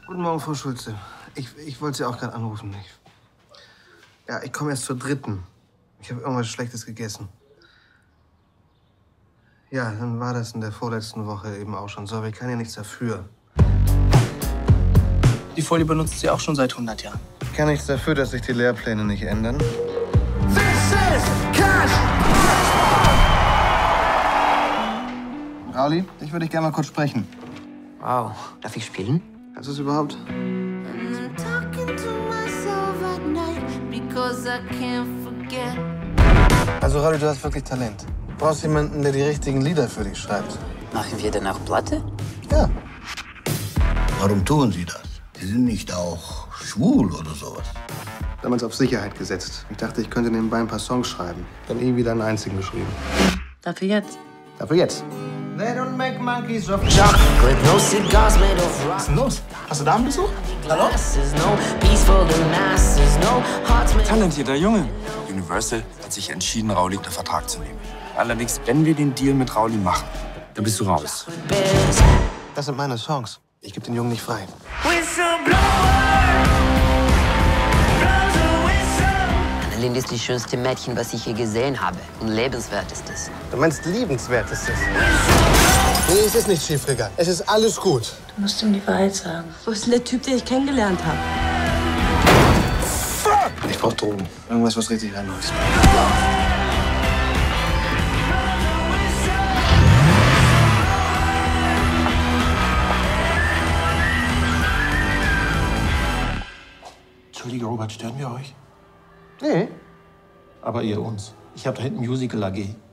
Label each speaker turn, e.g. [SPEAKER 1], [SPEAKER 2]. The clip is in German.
[SPEAKER 1] Guten Morgen, Frau Schulze. Ich wollte Sie auch gerade anrufen. Ich komme erst zur 3. Ich habe irgendwas Schlechtes gegessen. Ja, dann war das in der vorletzten Woche eben auch schon so, aber ich kann ja nichts dafür.
[SPEAKER 2] Die Folie benutzt sie auch schon seit 100 Jahren.
[SPEAKER 1] Ich kann nichts dafür, dass sich die Lehrpläne nicht ändern.
[SPEAKER 3] This is Cash!
[SPEAKER 1] Rauli, ich würde dich gerne mal kurz sprechen.
[SPEAKER 4] Wow. Darf ich spielen?
[SPEAKER 1] Kannst du es überhaupt? Also, Rauli, du hast wirklich Talent. Du brauchst jemanden, der die richtigen Lieder für dich schreibt.
[SPEAKER 4] Machen wir dann auch Platte?
[SPEAKER 1] Ja.
[SPEAKER 5] Warum tun Sie das? Sie sind nicht auch schwul oder sowas?
[SPEAKER 1] Damals auf Sicherheit gesetzt. Ich dachte, ich könnte nebenbei ein paar Songs schreiben. Dann wieder einen einzigen geschrieben.
[SPEAKER 6] Dafür jetzt.
[SPEAKER 1] Dafür jetzt.
[SPEAKER 3] They don't make monkeys of chocolate, no cigars made of rock.
[SPEAKER 2] Was ist denn los? Hast du Damenbesuch? Hallo?
[SPEAKER 3] No peace for the masses, no hearts made
[SPEAKER 7] Talentierter Junge. Universal hat sich entschieden, Rauli unter Vertrag zu nehmen. Allerdings, wenn wir den Deal mit Rauli machen, dann bist du raus.
[SPEAKER 3] with bears.
[SPEAKER 1] Das sind meine Songs. Ich gebe den Jungen nicht frei.
[SPEAKER 4] Annalyn ist die schönste Mädchen, was ich je gesehen habe. Und lebenswertestes.
[SPEAKER 1] Du meinst liebenswertestes? Nee, es ist nicht schiefgegangen. Es ist alles gut.
[SPEAKER 6] Du musst ihm die Wahrheit sagen. Wo ist denn der Typ, den ich kennengelernt habe?
[SPEAKER 1] Ich brauch Drogen. Irgendwas, was richtig reinhaust.
[SPEAKER 8] Entschuldige, Robert, stören wir euch?
[SPEAKER 1] Nee.
[SPEAKER 8] Aber ihr uns. Ich habe da hinten Musical AG.